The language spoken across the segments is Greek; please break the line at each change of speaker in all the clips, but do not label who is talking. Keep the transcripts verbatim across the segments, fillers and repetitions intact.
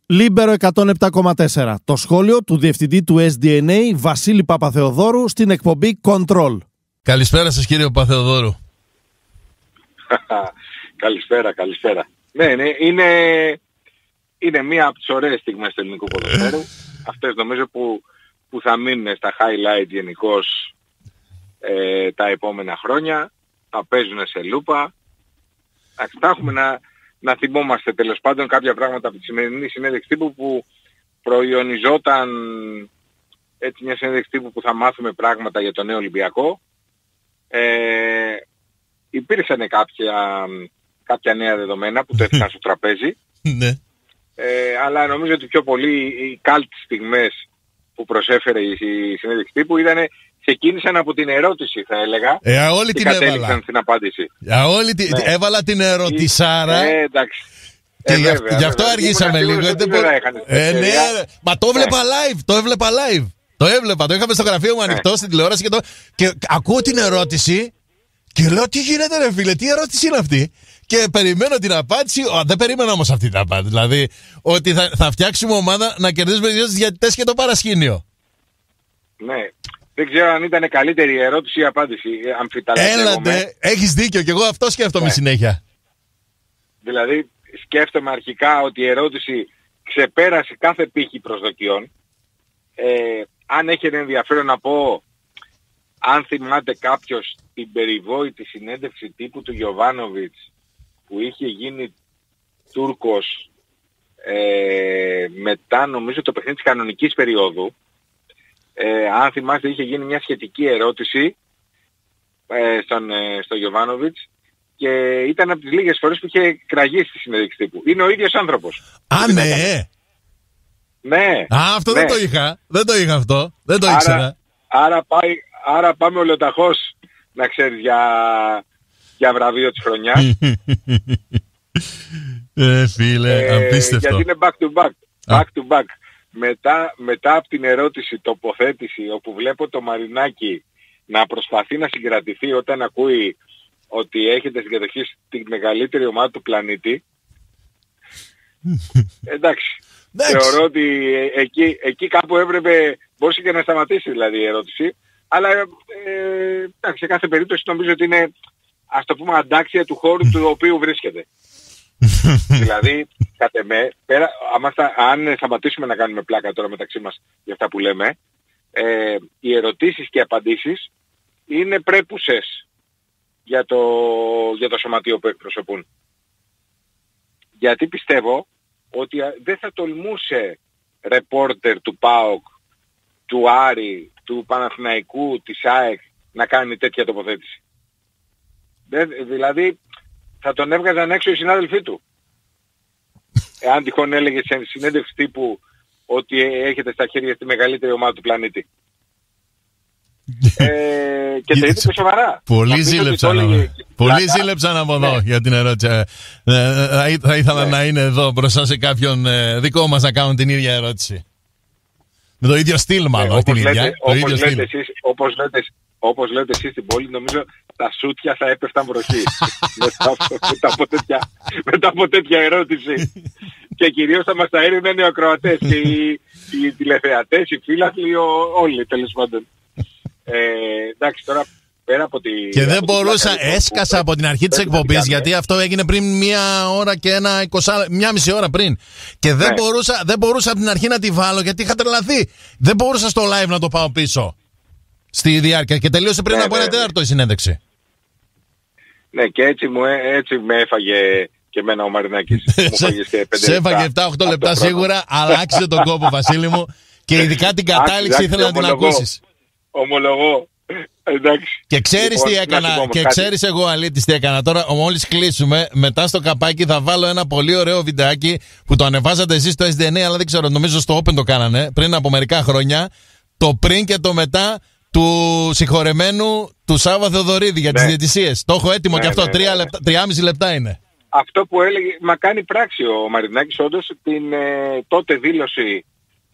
Λίμπερο εκατόν επτά κόμμα τέσσερα. Το σχόλιο του διευθυντή του ες ντι εν έι Βασίλη Παπαθεοδόρου στην εκπομπή Control.
Καλησπέρα σας κύριε Παπαθεοδόρου.
Καλησπέρα, καλησπέρα. Ναι, ναι, είναι, είναι μία από τις ωραίες στιγμές του ελληνικού ποδοσφαίρου. Αυτές νομίζω που, που θα μείνουν στα highlight γενικώς ε, τα επόμενα χρόνια. Θα παίζουν σε λούπα. Θα έχουμε να, να θυμόμαστε τέλος πάντων κάποια πράγματα από τη σημερινή συνέντευξη τύπου που προϊονιζόταν έτσι μια συνέντευξη τύπου που θα μάθουμε πράγματα για τον νέο Ολυμπιακό. Ε, υπήρξαν κάποια, κάποια νέα δεδομένα που τέθηκαν στο τραπέζι.
Ναι.
Ε, αλλά νομίζω ότι πιο πολύ οι καλτ στιγμές που προσέφερε η, η συνέντευξη τύπου ήταν, ξεκίνησαν από την ερώτηση θα έλεγα
ε, όλη
και
την
κατέληξαν
έβαλα.
στην απάντηση.
Ε, όλη την,
ναι.
Έβαλα την ερωτησάρα.
Ε, εντάξει.
Και
ε,
γι'
βέβαια,
γι' αυτό
βέβαια.
αργήσαμε
Ήμουν
λίγο.
σίγουρος ότι δεν
Ε, ναι, μα το έβλεπα
ναι.
live. Το έβλεπα live. Το έβλεπα. Το είχαμε στο γραφείο μου ανοιχτό
ναι.
στην τηλεόραση και, το... και ακούω την ερώτηση και λέω τι γίνεται ρε φίλε, τι ερώτηση είναι αυτή. Και περιμένω την απάντηση. Ο, δεν περίμενα όμως αυτή την απάντηση. Δηλαδή ότι θα, θα φτιάξουμε ομάδα να κερδίσουμε δύο διαιτητές και το παρασκήνιο.
Ναι. Δεν ξέρω αν ήταν καλύτερη η ερώτηση ή η απάντηση. Αμφιταλαντεύομαι.
Έλατε, έχεις δίκιο και εγώ αυτό σκέφτομαι
ναι.
συνέχεια.
Δηλαδή σκέφτομαι αρχικά ότι η ερώτηση ξεπέρασε κάθε πύχη προσδοκιών. Ε, αν έχει ενδιαφέρον να πω, αν θυμάται κάποιος την περιβόητη συνέντευξη τύπου του Γιοβάνοβιτς που είχε γίνει Τούρκος ε, μετά νομίζω το παιχνίδι της κανονικής περίοδου, ε, αν θυμάστε είχε γίνει μια σχετική ερώτηση ε, στον, ε, στο Γιοβάνοβιτς και ήταν από τις λίγες φορές που είχε κραγίσει τη συνέντευξη τύπου. Είναι ο ίδιος άνθρωπος.
Α, ναι.
Ναι.
Α, αυτό
ναι.
δεν το είχα. Δεν το είχα αυτό. Δεν το
άρα,
ήξερα.
Άρα, πάει, άρα πάμε ολοταχώς, να ξέρεις, για, για βραβείο της χρονιάς.
ε, φίλε,
ε,
απίστευτο.
Γιατί είναι back to back. Back to back. Μετά, μετά από την ερώτηση, τοποθέτηση, όπου βλέπω το Μαρινάκι να προσπαθεί να συγκρατηθεί όταν ακούει ότι έχετε συγκατοχή στη μεγαλύτερη ομάδα του πλανήτη. Εντάξει. Θεωρώ ότι εκεί, εκεί κάπου έπρεπε, μπορούσε και να σταματήσει δηλαδή η ερώτηση, αλλά ε, σε κάθε περίπτωση νομίζω ότι είναι, ας το πούμε, αντάξια του χώρου του οποίου βρίσκεται. Δηλαδή, κατ' εμέ, πέρα, άμα στα, αν σταματήσουμε να κάνουμε πλάκα τώρα μεταξύ μας για αυτά που λέμε, ε, οι ερωτήσεις και οι απαντήσεις είναι πρέπουσες για το, για το σωματείο που εκπροσωπούν. Γιατί πιστεύω ότι δεν θα τολμούσε ρεπόρτερ του ΠΑΟΚ, του Άρη, του Παναθηναϊκού, της ΑΕΚ να κάνει τέτοια τοποθέτηση. Δηλαδή θα τον έβγαζαν έξω οι συνάδελφοί του. Εάν τυχόν έλεγε σε συνέντευξη τύπου ότι έχετε στα χέρια στη μεγαλύτερη ομάδα του πλανήτη. ε, και το είπε σοβαρά.
Πολύ ζήλεψαν έλεγε... Πολύ ζήλεψαν από εδώ ναι. για την ερώτηση. Ε, θα ήθελα ναι. να είναι εδώ μπροστά σε κάποιον ε, δικό μας να κάνουν την ίδια ερώτηση. Με το ίδιο στυλ μάλλον, όχι την ίδια.
Όπως λέτε εσείς, όπως λέτε, όπως λέτε εσείς στην πόλη, νομίζω τα σούτια θα έπεφταν βροχή. μετά, μετά, από τέτοια, μετά από τέτοια ερώτηση. Και κυρίως θα μας τα έρευναν οι ακροατές και οι, οι τηλεθεατές, οι φίλαθλοι, όλοι τέλος πάντων. Ε, εντάξει, τώρα πέρα από τη...
Και δεν μπορούσα, έσκασα που, από την αρχή της εκπομπής, γιατί αυτό έγινε πριν μία ώρα και ένα είκοσι, μία μισή ώρα πριν. Και δεν, ναι. μπορούσα, δεν μπορούσα από την αρχή να τη βάλω, γιατί είχα τρελαθεί. Δεν μπορούσα στο live να το πάω πίσω. Στη διάρκεια. Και τελείωσε πριν ναι, από ναι, ένα τέταρτο η συνέντευξη.
Ναι, και έτσι, μου, έτσι με έφαγε και εμένα ο Μαρινάκης.
Σε έφαγε επτά οκτώ λεπτά σίγουρα, αλλά άξιζε τον κόπο, Βασίλη μου. Και ειδικά την κατάληξη ήθελα να την ακούσεις.
Ομολογώ. Εντάξει.
Και ξέρεις λοιπόν, τι έκανα, και ξέρεις εγώ αλήτης τι έκανα. Τώρα μόλις κλείσουμε, μετά στο καπάκι θα βάλω ένα πολύ ωραίο βιντεάκι που το ανεβάζατε εσείς στο ες ντι εν έι, αλλά δεν ξέρω, νομίζω στο Open το κάνανε πριν από μερικά χρόνια. Το πριν και το μετά του συγχωρεμένου του Σάββα Θεοδωρίδη για ναι. τις διαιτησίες. Το έχω έτοιμο ναι, και αυτό, ναι, τρία ναι. λεπτά, τριάμιση λεπτά είναι.
Αυτό που έλεγε, μα κάνει πράξη ο Μαρινάκης όντως την ε, τότε δήλωση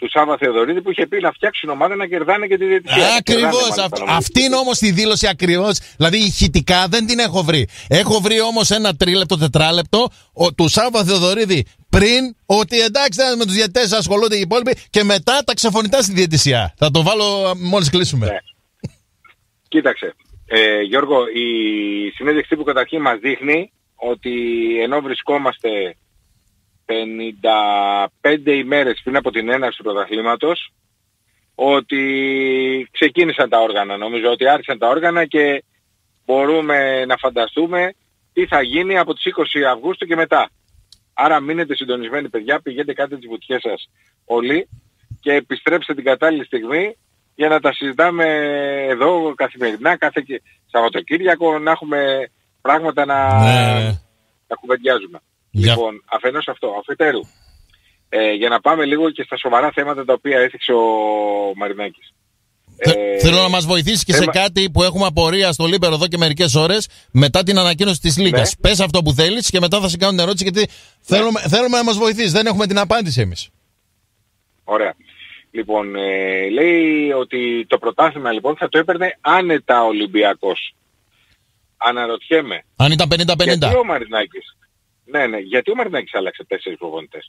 του Σάβα Θεοδωρίδη που είχε πει να φτιάξουν ομάδα να κερδάνε και τη διαιτησία.
Ακριβώς. Αυτή είναι όμως τη δήλωση ακριβώς. Δηλαδή ηχητικά δεν την έχω βρει. Έχω βρει όμως ένα τρίλεπτο, τετράλεπτο ο, του Σάβα Θεοδωρίδη πριν ότι εντάξει με τους διαιτητές ασχολούνται οι υπόλοιποι και μετά τα ξεφωνητά στη διαιτησία. Θα το βάλω μόλις κλείσουμε.
Ναι. Κοίταξε. Ε, Γιώργο, η συνέντευξη που καταρχήν μας δείχνει ότι ενώ βρισκόμαστε πενήντα πέντε ημέρες πριν από την έναρξη του πρωταθλήματος, ότι ξεκίνησαν τα όργανα. Νομίζω ότι άρχισαν τα όργανα και μπορούμε να φανταστούμε τι θα γίνει από τις είκοσι Αυγούστου και μετά. Άρα μείνετε συντονισμένοι παιδιά, πηγαίνετε κάτι τις βουτιές σας όλοι και επιστρέψτε την κατάλληλη στιγμή για να τα συζητάμε εδώ καθημερινά, κάθε Σαββατοκύριακο, να έχουμε πράγματα να,
ναι.
να κουβεντιάζουμε.
Για...
Λοιπόν, αφενός αυτό, αφετέρου, ε, για να πάμε λίγο και στα σοβαρά θέματα τα οποία έθιξε ο Μαρινάκης.
Ε, Θέλω να μας βοηθήσει και θέμα... σε κάτι που έχουμε απορία στο Λίμπερο εδώ και μερικές ώρες μετά την ανακοίνωση της Λίγκας. Ναι. Πες αυτό που θέλεις και μετά θα σε κάνω την ερώτηση γιατί ναι. θέλουμε, θέλουμε να μας βοηθήσει. Δεν έχουμε την απάντηση εμείς.
Ωραία. Λοιπόν, ε, λέει ότι το πρωτάθλημα λοιπόν θα το έπαιρνε άνετα ο Ολυμπιακός. Αναρωτιέμαι.
Αν ήταν πενήντα πενήντα.
Γιατί ο Μαρινάκης, ναι, ναι, γιατί ο Μαρινάκης άλλαξε τέσσερις προπονητές.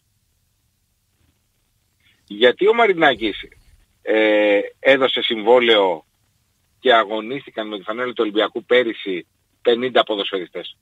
Γιατί ο Μαρινάκης ε, έδωσε συμβόλαιο και αγωνίστηκαν με τη φανέλα του Ολυμπιακού πέρυσι πενήντα ποδοσφαιριστές.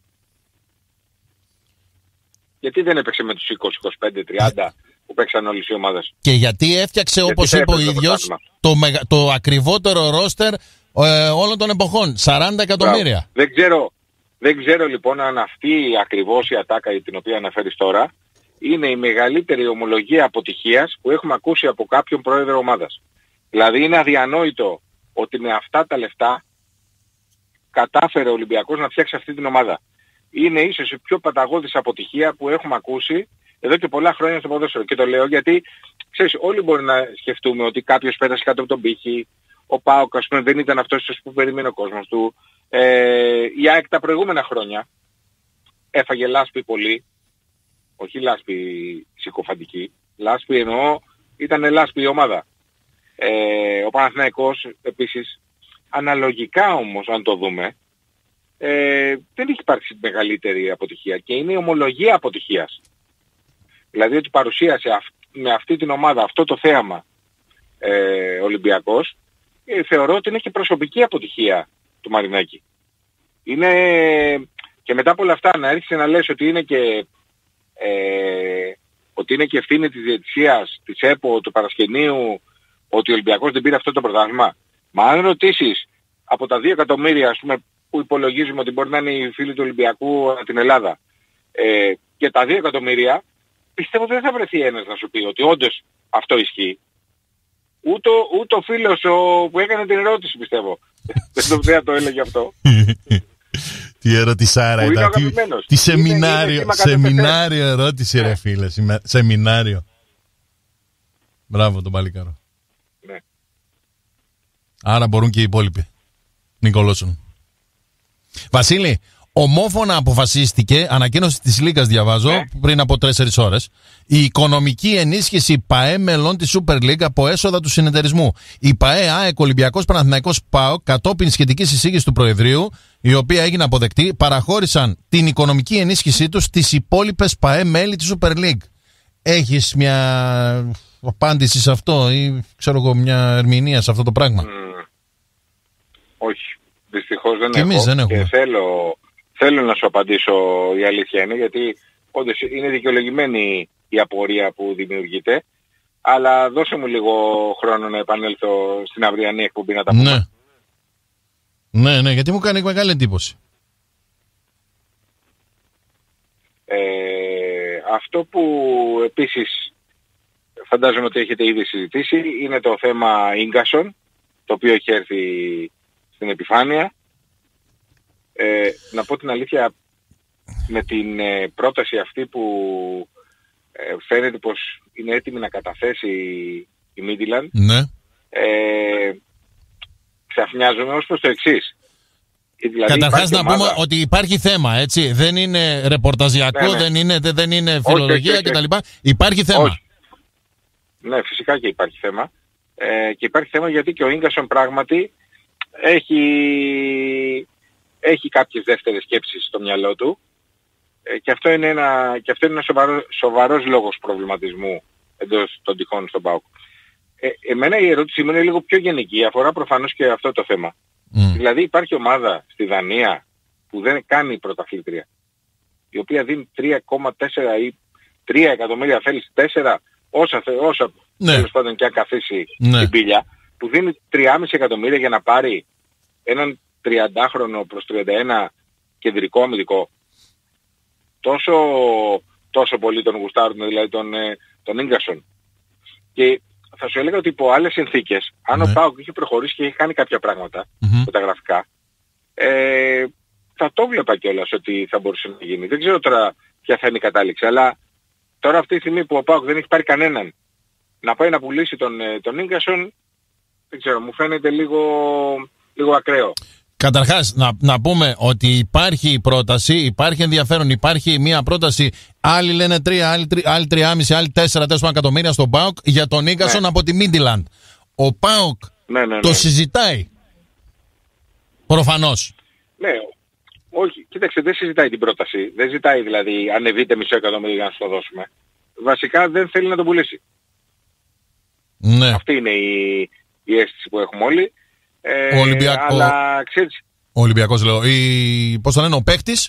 Γιατί δεν έπαιξε με τους είκοσι, είκοσι πέντε, τριάντα που παίξαν όλες οι ομάδες.
Και γιατί έφτιαξε γιατί όπως είπε ο ίδιος το, μεγα, το ακριβότερο ρόστερ ε, όλων των εποχών. σαράντα εκατομμύρια.
Δεν ξέρω, δεν ξέρω λοιπόν αν αυτή ακριβώς η ατάκα την οποία αναφέρεις τώρα είναι η μεγαλύτερη ομολογία αποτυχίας που έχουμε ακούσει από κάποιον πρόεδρο ομάδας. Δηλαδή είναι αδιανόητο ότι με αυτά τα λεφτά κατάφερε ο Ολυμπιακός να φτιάξει αυτή την ομάδα. Είναι ίσως η πιο παταγώδης αποτυχία που έχουμε ακούσει εδώ και πολλά χρόνια στο ποδόσφαιρο. Και το λέω γιατί, ξέρεις, όλοι μπορεί να σκεφτούμε ότι κάποιος πέρασε κάτω από τον πύχη, ο ΠΑΟΚ ας πούμε δεν ήταν αυτός που περίμενε ο κόσμος του. Ε, η ΑΕΚ τα προηγούμενα χρόνια έφαγε λάσπη πολύ, όχι λάσπη συκοφαντική, λάσπη εννοώ ήταν λάσπη η ομάδα. Ε, ο Παναθηναϊκός επίσης, αναλογικά όμως αν το δούμε, ε, δεν έχει υπάρξει μεγαλύτερη αποτυχία και είναι η ομολογία αποτυχίας. Δηλαδή ότι παρουσίασε αυ, με αυτή την ομάδα αυτό το θέαμα ε, Ολυμπιακός, ε, θεωρώ ότι είναι και προσωπική αποτυχία του Μαρινάκη. Είναι και μετά από όλα αυτά να έρχεσαι να λες ότι είναι και ε, ότι είναι και ευθύνη της διαιτησίας, της ΕΠΟ, του παρασκηνίου, ότι ο Ολυμπιακός δεν πήρε αυτό το πρωτάθλημα. Μα αν ρωτήσεις από τα δύο εκατομμύρια ας πούμε, που υπολογίζουμε ότι μπορεί να είναι οι φίλοι του Ολυμπιακού από την Ελλάδα ε, και τα δύο εκατομμύρια, πιστεύω δεν θα βρεθεί ένας να σου πει ότι όντως αυτό ισχύει. Ούτε, ούτε ο φίλος ο, που έκανε την ερώτηση πιστεύω. Δεν το έλεγε αυτό.
Τι ερωτησάρα ήταν. Τι, τι σεμινάριο, είναι, είναι σεμινάριο ερώτηση ναι. Ρε φίλε. Σεμινάριο. Μπράβο τον παλικάρο. Ναι. Άρα μπορούν και οι υπόλοιποι. Νικολόσον. Βασίλη, ομόφωνα αποφασίστηκε, ανακοίνωση της Λίγκας διαβάζω, ναι. πριν από τέσσερις ώρες, η οικονομική ενίσχυση ΠΑΕ μελών της Super League από έσοδα του συνεταιρισμού. Η ΠΑΕ, ΑΕΚ, Ολυμπιακός, Παναθηναϊκός, ΠΑΟΚ, κατόπιν σχετικής εισήγησης του Προεδρείου, η οποία έγινε αποδεκτή, παραχώρησαν την οικονομική ενίσχυσή τους στις υπόλοιπες ΠΑΕ μέλη της Super League. Έχεις μια απάντηση σε αυτό ή ξέρω εγώ μια ερμηνεία σε αυτό το πράγμα?
Mm. Όχι. Δυστυχώς δεν
και
έχω
εμείς δεν έχουμε.
Και θέλω, θέλω να σου απαντήσω, η αλήθεια είναι, γιατί όντως είναι δικαιολογημένη η απορία που δημιουργείται, αλλά δώσε μου λίγο χρόνο να επανέλθω στην αυριανή εκπομπή να τα πούμε.
Ναι. Ναι, ναι, γιατί μου κάνει μεγάλη εντύπωση.
Ε, αυτό που επίσης φαντάζομαι ότι έχετε ήδη συζητήσει είναι το θέμα Ίγκασον, το οποίο έχει έρθει στην επιφάνεια. Ε, να πω την αλήθεια, με την ε, πρόταση αυτή που ε, φαίνεται πως είναι έτοιμη να καταθέσει η Midland,
ναι.
ε, ξαφνιάζομαι ως προς το εξής. Δηλαδή,
καταρχάς να
ομάδα...
πούμε ότι υπάρχει θέμα, έτσι. Δεν είναι ρεπορταζιακό, ναι, ναι. Δεν, είναι, δεν είναι φιλολογία κτλ. Υπάρχει θέμα.
Όχι. Ναι, φυσικά και υπάρχει θέμα. Ε, και υπάρχει θέμα γιατί και ο Ίγκασον πράγματι έχει, έχει κάποιες δεύτερες σκέψεις στο μυαλό του ε, και αυτό είναι ένα, και αυτό είναι ένα σοβαρό, σοβαρός λόγος προβληματισμού εντός των τυχών στον ΠΑΟΚ. Ε, εμένα η ερώτησή μου είναι λίγο πιο γενική, αφορά προφανώς και αυτό το θέμα. Mm. Δηλαδή υπάρχει ομάδα στη Δανία που δεν κάνει πρωταθλήτρια, η οποία δίνει τρία κόμμα τέσσερα ή τρία εκατομμύρια θέλεις, τέσσερα, όσα, όσα ναι. τέλος πάντων και αν καθίσει ναι. την πύλια, που δίνει τρία κόμμα πέντε εκατομμύρια για να πάρει έναν τριαντάχρονο προς τριάντα ένα κεντρικό αμυντικό. Τόσο, τόσο πολύ τον γουστάρουν, δηλαδή τον, τον Ίγκασον. Και θα σου έλεγα ότι υπό άλλες συνθήκες, αν ναι. ο ΠΑΟΚ είχε προχωρήσει και είχε κάνει κάποια πράγματα mm-hmm. με τα γραφικά, ε, θα το βλέπα κιόλας ότι θα μπορούσε να γίνει. Δεν ξέρω τώρα ποια θα είναι η κατάληξη, αλλά τώρα αυτή τη στιγμή που ο ΠΑΟΚ δεν έχει πάρει κανέναν να πάει να πουλήσει τον, τον Ίγκασον, δεν ξέρω, μου φαίνεται λίγο, λίγο ακραίο.
Καταρχάς, να, να πούμε ότι υπάρχει πρόταση, υπάρχει ενδιαφέρον, υπάρχει μια πρόταση, άλλοι λένε τρία, άλλοι, τρι, άλλοι τριάμισι, άλλοι τέσσερα τέσσερα εκατομμύρια στον ΠΑΟΚ για τον Ίγκασον ναι. από τη Μίντιλαντ. Ο ΠΑΟΚ ναι, ναι, ναι. το συζητάει. Προφανώς.
Ναι, όχι, κοίταξε, δεν συζητάει την πρόταση. Δεν ζητάει δηλαδή ανεβείτε μισό εκατομμύριο για να σου το δώσουμε. Βασικά δεν θέλει να το πουλήσει.
Ναι.
Αυτή είναι η, η αίσθηση που έχουμε όλοι. Ε,
ο Ολυμπιακός,
αλλά, ξέρεις,
ο Ολυμπιακός λέω, η, πώς το λένε, ο παίκτης.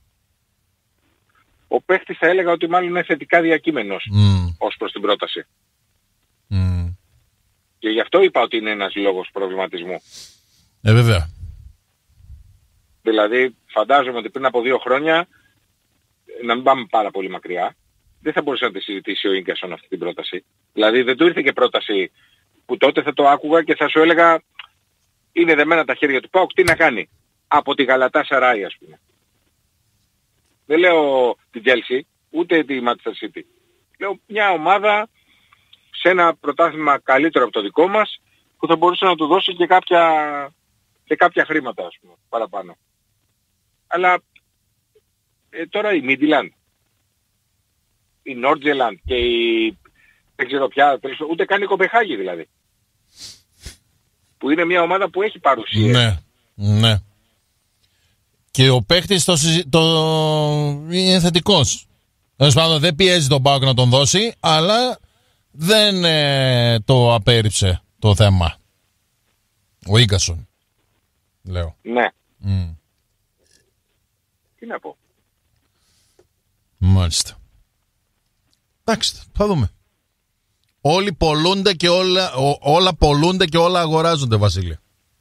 Ο παίκτης θα έλεγα ότι μάλλον είναι θετικά διακείμενος mm. ως προς την πρόταση.
Mm.
Και γι' αυτό είπα ότι είναι ένας λόγος προβληματισμού.
Ε, βέβαια.
Δηλαδή φαντάζομαι ότι πριν από δύο χρόνια, να μην πάμε πάρα πολύ μακριά, δεν θα μπορούσε να τη συζητήσει ο Ίγκασον αυτή την πρόταση. Δηλαδή δεν του ήρθε και πρόταση που τότε θα το άκουγα και θα σου έλεγα είναι δεμένα τα χέρια του ΠΑΟΚ, τι να κάνει. Από τη Γαλατάσαράι ας πούμε. Δεν λέω την Chelsea, ούτε τη Manchester City. Λέω μια ομάδα σε ένα πρωτάθλημα καλύτερο από το δικό μας που θα μπορούσε να του δώσει και κάποια, και κάποια χρήματα ας πούμε παραπάνω. Αλλά ε, τώρα η Midland, η Nordjylland και η δεν ξέρω πια, ούτε καν η Κοπεχάγη δηλαδή. Που είναι μια ομάδα που έχει παρουσία.
Ναι, ναι. Και ο παίχτης το, το... είναι θετικός. Δηλαδή δεν πιέζει τον ΠΑΟΚ να τον δώσει, αλλά δεν ε, το απέρριψε το θέμα. Ο Ίγκασον, λέω.
Ναι.
Mm.
Τι να πω.
Μάλιστα. Εντάξει, θα δούμε. Όλοι πολλούνται και όλα, ό, όλα πολλούνται και όλα αγοράζονται, Βασίλη.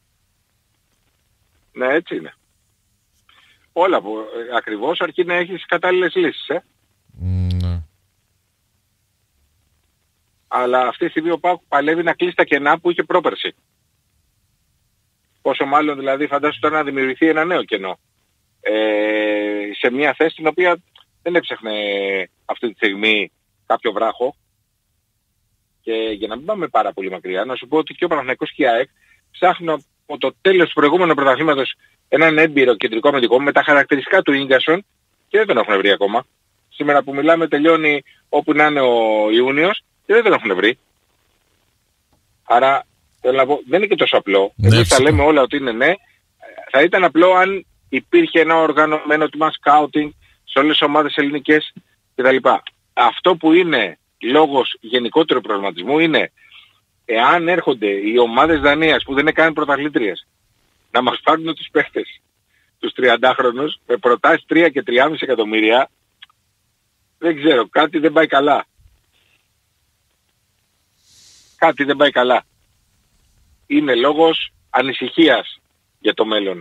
Ναι, έτσι είναι. Όλα που ε, ακριβώς αρκεί να έχεις κατάλληλες λύσεις, ε.
Ναι.
Αλλά αυτή τη στιγμή ο ΠΑΟΚ παλεύει να κλείσει τα κενά που είχε πρόπερση. Πόσο μάλλον δηλαδή φαντάσου τώρα να δημιουργηθεί ένα νέο κενό. Ε, σε μια θέση την οποία δεν έψαχνε αυτή τη στιγμή κάποιο βράχο. Και για να μην πάμε πάρα πολύ μακριά, να σου πω ότι και ο Παναθηναϊκός και η ΑΕΚ ψάχνουν από το τέλος του προηγούμενου πρωταθλήματος έναν έμπειρο κεντρικό αμυντικό με τα χαρακτηριστικά του Ίγκασον και δεν τον έχουν βρει ακόμα. Σήμερα που μιλάμε τελειώνει όπου να είναι ο Ιούνιος και δεν τον έχουν βρει. Άρα θέλω να πω, δεν είναι και τόσο απλό.
Ναι,
εμείς θα λέμε όλα ότι είναι ναι. Θα ήταν απλό αν υπήρχε ένα οργανωμένο τμήμα σκάουτινγκ σε όλες τις ομάδες ελληνικές κτλ. Αυτό που είναι λόγος γενικότερου προβληματισμού είναι εάν έρχονται οι ομάδες Δανίας που δεν είναι καν πρωταθλήτριες να μας πάρουν τους παίχτες, τους τριαντάχρονους με προτάσεις τρία και τρία κόμμα πέντε εκατομμύρια, δεν ξέρω, κάτι δεν πάει καλά. Κάτι δεν πάει καλά. Είναι λόγος ανησυχίας για το μέλλον.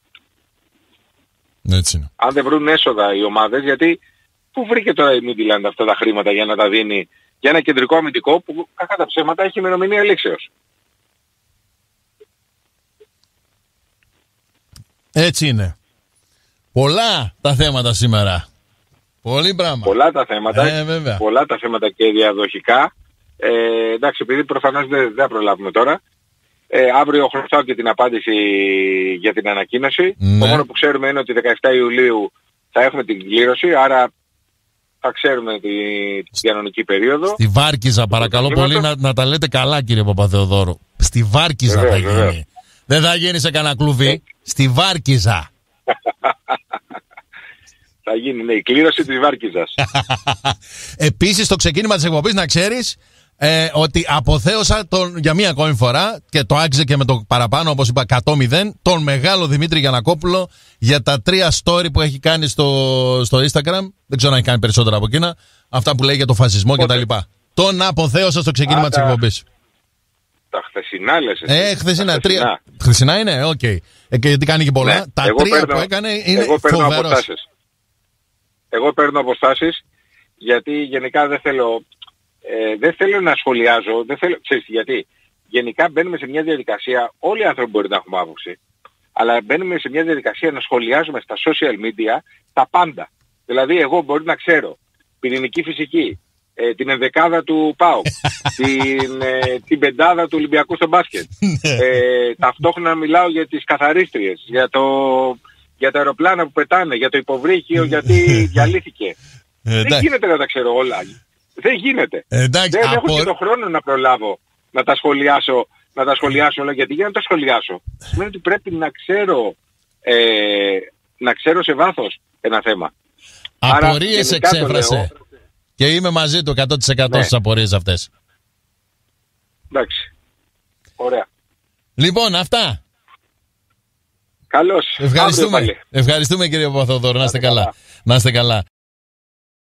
Έτσι είναι.
Αν δεν βρουν έσοδα οι ομάδες, γιατί πού βρήκε τώρα η Midland αυτά τα χρήματα για να τα δίνει για ένα κεντρικό αμυντικό που κακά τα ψέματα έχει ημερομηνία λήξεως.
Έτσι είναι. Πολλά τα θέματα σήμερα. Πολύ πράγμα.
Πολλά τα θέματα.
Ε, βέβαια.
Πολλά τα θέματα και διαδοχικά. Ε, εντάξει, επειδή προφανώς δεν θα προλάβουμε τώρα. Ε, αύριο χρωστάω και την απάντηση για την ανακοίνωση.
Ναι.
Το μόνο που ξέρουμε είναι ότι δεκαεπτά Ιουλίου θα έχουμε την κλήρωση, άρα θα ξέρουμε τη, τη κανονική περίοδο.
Στη Βάρκιζα, παρακαλώ πολύ να, να τα λέτε καλά, κύριε Παπαθεοδόρου. Στη Βάρκιζα βεβαίως, θα γίνει. Βεβαίως. Δεν θα γίνει σε κανένα κλουβί. Ε. Στη Βάρκιζα.
Θα γίνει, ναι, η κλήρωση της Βάρκιζας.
Επίσης, στο ξεκίνημα της εκπομπής να ξέρεις ε, ότι αποθέωσα τον, για μία ακόμη φορά και το άξιζε και με το παραπάνω, όπως είπα, εκατό μηδέν, τον μεγάλο Δημήτρη Γιαννακόπουλο για τα τρία story που έχει κάνει στο, στο Instagram. Δεν ξέρω αν έχει κάνει περισσότερα από εκείνα. Αυτά που λέει για το φασισμό κτλ. Τον αποθέωσα στο ξεκίνημα της εκπομπής.
Τα χθεσινά λες εσύ.
Ε, χθεσινά, τρία. Χθεσινά είναι, οκ. Okay. Ε, και γιατί κάνει και πολλά. Ναι, τα τρία παίρνω, που έκανε είναι εγώ φοβερός.
Εγώ παίρνω αποστάσεις γιατί γενικά δεν θέλω, ε, δεν θέλω να σχολιάζω, δεν θέλω, ξέρεις γιατί. Γενικά μπαίνουμε σε μια διαδικασία, όλοι οι άνθρωποι μπορεί να έχουμε άποψη, αλλά μπαίνουμε σε μια διαδικασία να σχολιάζουμε στα social media τα πάντα. Δηλαδή εγώ μπορεί να ξέρω πυρηνική φυσική, ε, την ενδεκάδα του ΠΑΟΚ, την, ε, την πεντάδα του Ολυμπιακού στο μπάσκετ. ε, ταυτόχρονα μιλάω για τις καθαρίστριες, για το... για τα αεροπλάνα που πετάνε, για το υποβρύχιο, γιατί διαλύθηκε. Ε, δεν γίνεται να τα ξέρω όλα. Δεν γίνεται. Ε, εντάξει, δεν απο... έχω και τον χρόνο να προλάβω να τα σχολιάσω, να τα σχολιάσω όλα. Γιατί για να τα σχολιάσω σημαίνει ότι πρέπει να ξέρω, ε, να ξέρω σε βάθος ένα θέμα.
Απορίες εξέφρασε. Λέω... Και είμαι μαζί του εκατό τοις εκατό ναι. στις απορίες αυτές.
Εντάξει. Ωραία.
Λοιπόν, αυτά.
Καλώς.
Ευχαριστούμε. Ευχαριστούμε κύριε Παπαθεοδόρου. Να είστε καλά. Να είστε καλά.